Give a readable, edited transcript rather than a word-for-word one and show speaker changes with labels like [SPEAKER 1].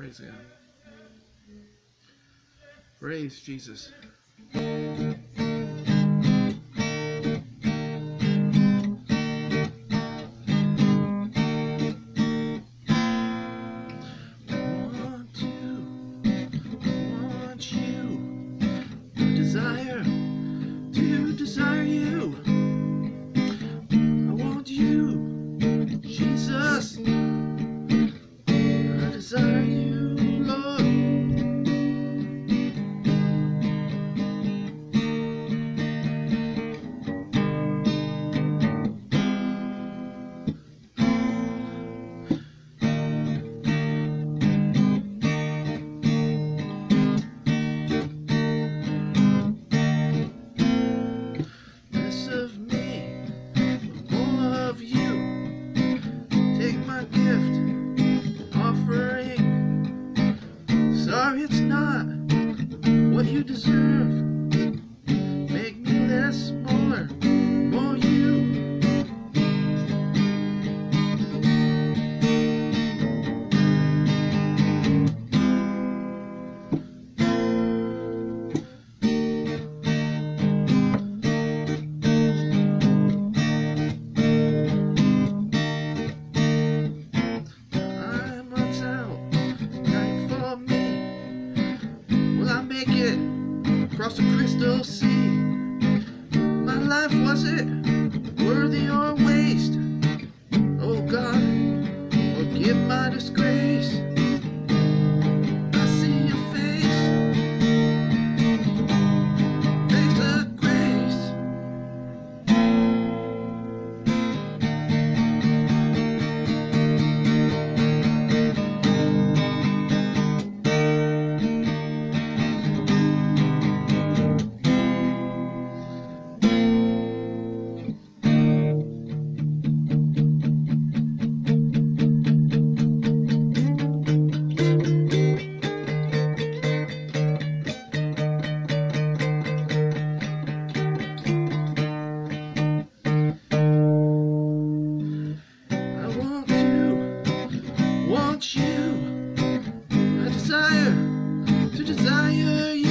[SPEAKER 1] Praise God. Praise Jesus. Desire you. I want you, Jesus. I desire you, Lord. Less of me, more of you. Take my gift, offering. Sorry, it's not what you deserve. Make me less, more you. Across the crystal sea, my life, was it worthy or waste? Oh God, forgive my disgrace. I see your face, face of grace. Want you, I desire to desire you.